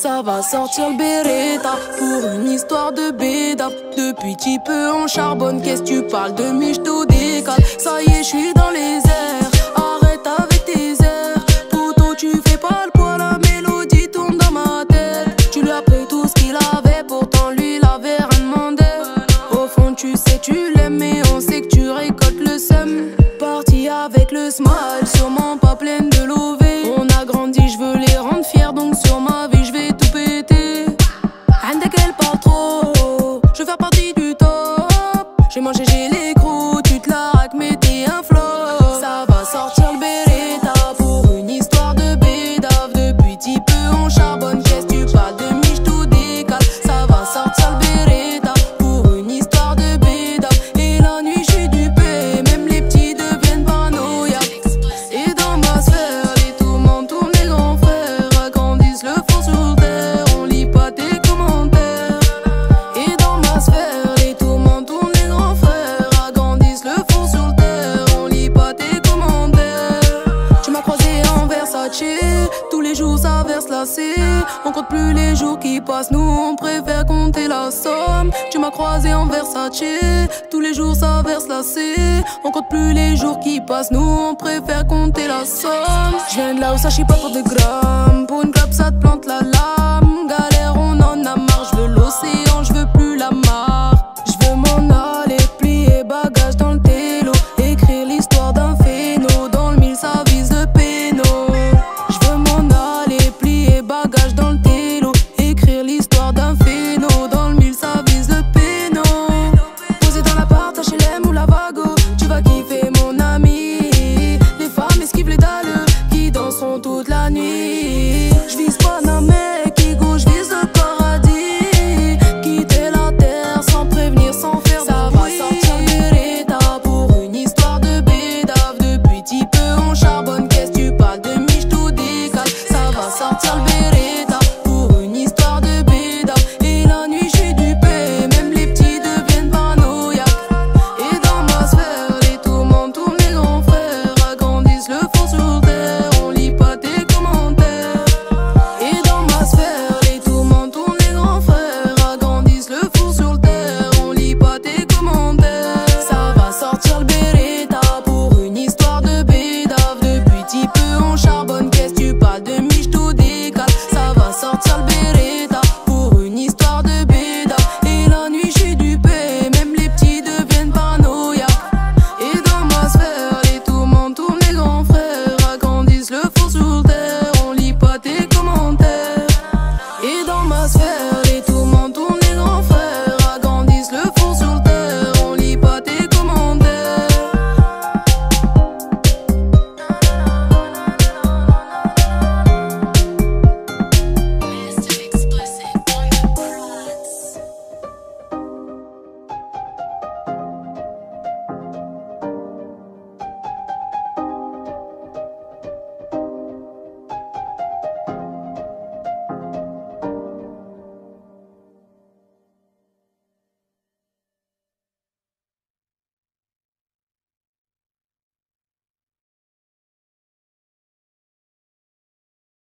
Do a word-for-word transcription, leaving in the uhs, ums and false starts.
Ça va sortir le Beretta pour une histoire de bédap. Depuis petit peu on charbonne, qu'est-ce tu parles de miche tout décale. Ça y est, je suis dans les airs, arrête avec tes airs. Poto, tu fais pas le poids, la mélodie tourne dans ma tête. Tu lui as pris tout ce qu'il avait, pourtant lui il avait rien demandé. Au fond tu sais tu l'aimes, mais on sait que tu récoltes le seum. Parti avec le smile, sûrement pas pleine de lové. On a grandi, je veux les rendre fiers, donc sur ma vie je vais tout péter. Andek elle parle trop, je veux faire partie du top. J'ai mangé, j'ai les crocs, tu te la raques mais t'es un flop. Ça va sortir le Beretta pour une histoire de bédave. Depuis petit peu on charbonne, qu'est-ce tu parles de miche tout décale. Ça va sortir le Beretta pour une histoire de bédave. Et la nuit je suis dupé, même les petits deviennent paranoïaques. Et dans ma sphère, les tourments tournent, les grands frères agrandissent le fond sur terre, on lit pas tes commentaires. Et dans ma sphère, les tourments tournent, les grands frères agrandissent le fond sur terre, on lit pas tes commentaires. Tu m'as croisé en Versace, tous les jours ça verse la C. On compte plus les jours qui passent, nous on préfère compter la somme. Tu m'as croisé en Versace, tous les jours ça verse la C. On compte plus les jours qui passent, nous on préfère compter la somme. Je viens de là où ça chie pas pour de grammes, pour une clope ça te plante la lame. Galère on en a marre, je veux l'océan, je